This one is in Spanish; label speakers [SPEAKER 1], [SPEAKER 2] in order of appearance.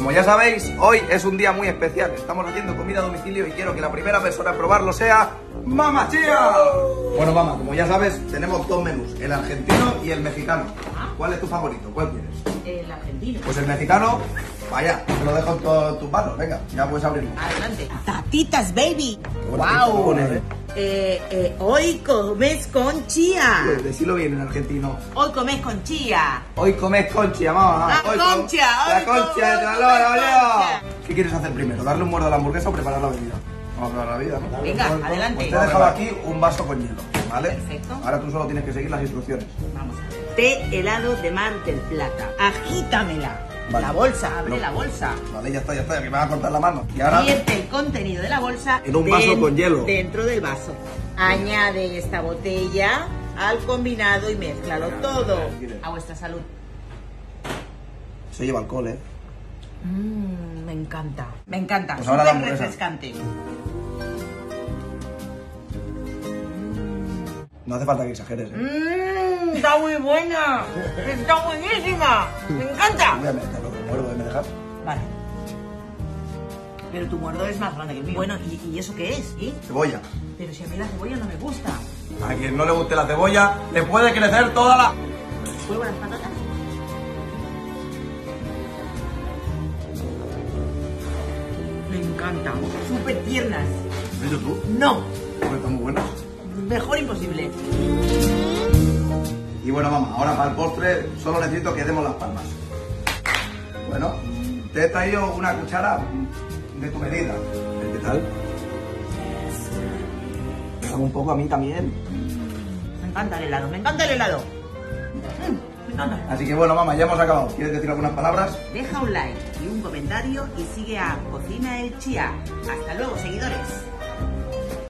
[SPEAKER 1] Como ya sabéis, hoy es un día muy especial. Estamos haciendo comida a domicilio y quiero que la primera persona a probarlo sea Mama Chía. Bueno, mamá, como ya sabes, tenemos dos menús, el argentino y el mexicano. ¿Cuál es tu favorito? ¿Cuál quieres?
[SPEAKER 2] El argentino.
[SPEAKER 1] Pues el mexicano, vaya, te lo dejo en tus manos. Venga, ya puedes abrirlo.
[SPEAKER 2] Adelante. Tatitas, baby.
[SPEAKER 1] Wow.
[SPEAKER 2] Hoy comes con chía.
[SPEAKER 1] Decilo bien en argentino.
[SPEAKER 2] Hoy comes con chía.
[SPEAKER 1] Hoy comes concha, mamá.
[SPEAKER 2] La concha.
[SPEAKER 1] La concha de la lora, boludo. ¿Qué quieres hacer primero? ¿Darle un muerdo a la hamburguesa o preparar la bebida? Vamos a preparar la bebida, ¿no?
[SPEAKER 2] Venga, adelante.
[SPEAKER 1] Pues te he dejado aquí un vaso con hielo, ¿vale?
[SPEAKER 2] Perfecto.
[SPEAKER 1] Ahora tú solo tienes que seguir las instrucciones.
[SPEAKER 2] Vamos a ver. Té helado de Mar del Plata. Agítamela.
[SPEAKER 1] Vale.
[SPEAKER 2] La bolsa, abre
[SPEAKER 1] No.
[SPEAKER 2] la bolsa.
[SPEAKER 1] Vale, ya está, que me va a cortar la mano. Y ahora...
[SPEAKER 2] Vierte el contenido de la bolsa
[SPEAKER 1] En un vaso con hielo.
[SPEAKER 2] Dentro del vaso. Añade esta botella al combinado y mézclalo todo. A vuestra salud.
[SPEAKER 1] Se lleva alcohol, ¿eh?
[SPEAKER 2] Me encanta. Me encanta.
[SPEAKER 1] Pues ahora la
[SPEAKER 2] Súper
[SPEAKER 1] hamburguesa.
[SPEAKER 2] refrescante.
[SPEAKER 1] No hace falta que exageres, ¿eh?
[SPEAKER 2] Está muy buena. Está buenísima. Me encanta.
[SPEAKER 1] Voy a meterlo, que muerdo, ¿me dejas?
[SPEAKER 2] Vale. Pero tu muerdo es más grande que el mío. Bueno, ¿y eso qué es? ¿Y?
[SPEAKER 1] Cebolla.
[SPEAKER 2] Pero si a mí la cebolla no me gusta.
[SPEAKER 1] A quien no le guste la cebolla, le puede crecer toda la...
[SPEAKER 2] ¿Pruebo las patatas? Me encantan. Súper tiernas.
[SPEAKER 1] ¿Has hecho tú?
[SPEAKER 2] No.
[SPEAKER 1] Pues están muy buenas.
[SPEAKER 2] Mejor imposible.
[SPEAKER 1] Y bueno, mamá, ahora para el postre solo necesito que demos las palmas. Bueno, te he traído una cuchara de tu medida. ¿Qué tal? Dame un poco a mí también.
[SPEAKER 2] Me encanta el helado, me encanta el helado. Me encanta.
[SPEAKER 1] Así que bueno, mamá, ya hemos acabado. ¿Quieres decir algunas palabras?
[SPEAKER 2] Deja un like y un comentario y sigue a Cocina el Chía. Hasta luego, seguidores.